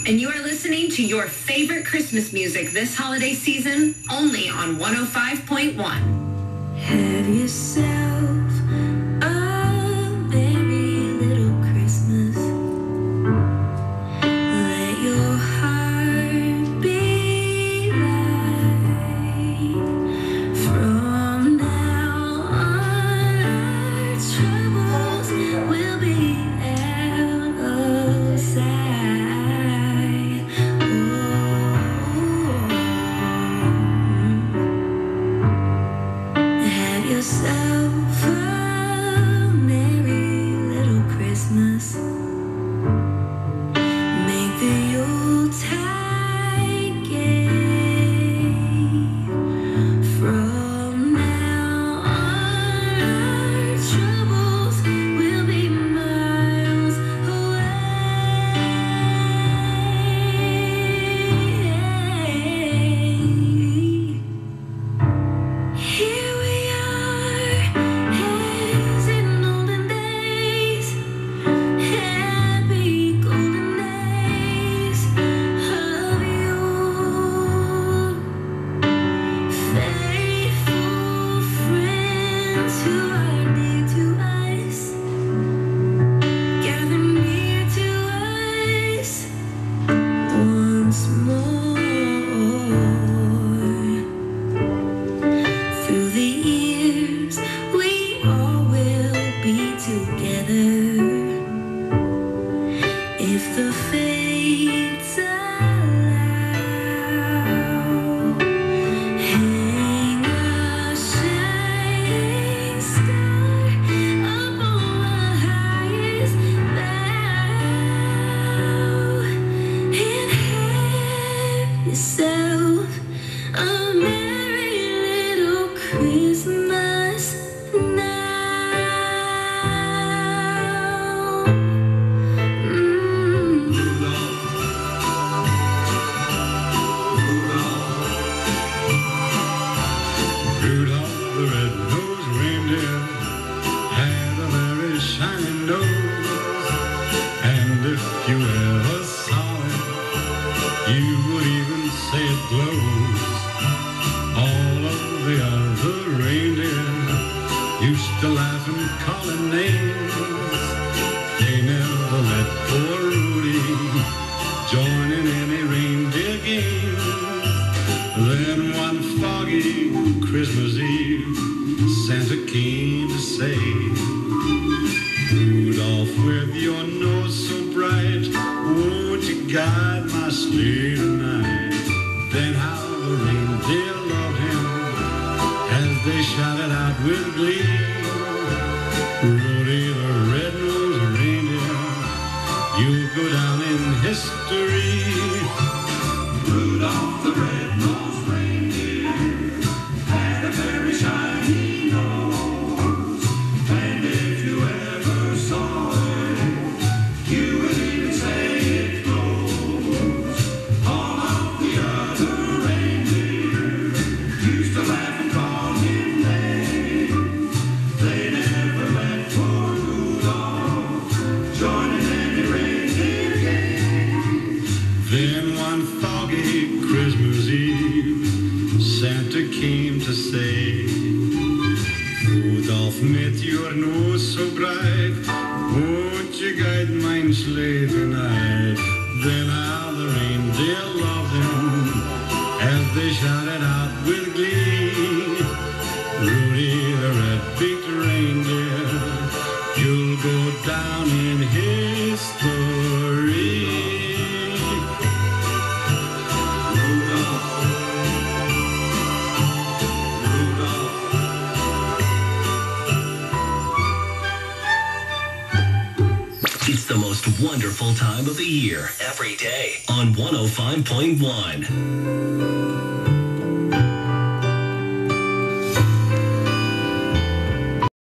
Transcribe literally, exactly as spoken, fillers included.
And you are listening to your favorite Christmas music this holiday season, only on one oh five point one. Have yourself a merry little Christmas. Let your heart be light. From now on, our troubles will be out of sight. Oh, have yourself a merry little Christmas. Make the Yule-tide gay. From now on, our troubles will be miles away. Here we are, as in olden days, happy golden days of yore. Faithful friends who are dear to us, gather near to us once more. Through the years, we all will be together. If the fates allow, hang a shining star upon the highest bough, and have yourself a merry little Christmas now. Mm. Rudolph the red-nosed reindeer had a very shiny nose, and if you ever saw it, you would even say it glows. All of the other reindeer used to laugh and call him names. They never let poor Rudy join in any reindeer games. Then one foggy Christmas Eve, Santa came to say, Rudolph, with your nose so bright, won't you guide my sleigh tonight? Then how the reindeer loved him as they shouted out with glee, Rudy the red-nosed reindeer, you'll go down in history. Rudolph the red-nosed reindeer had a very shiny nose, and if you ever saw it, you would even say it glows. All of the other reindeer used to laugh and call him names. They never let poor Rudolph join in any reindeer game. Then one foggy Christmas Eve, Santa came to say, Rudolph, met your nose so bright, won't you guide mine sleigh tonight? Then how the reindeer loved him as they shouted out with glee, Rudy the red-beaked reindeer, you'll go down in history. Rudolph, Rudolph. It's the most wonderful time of the year. Every day on one oh five point one.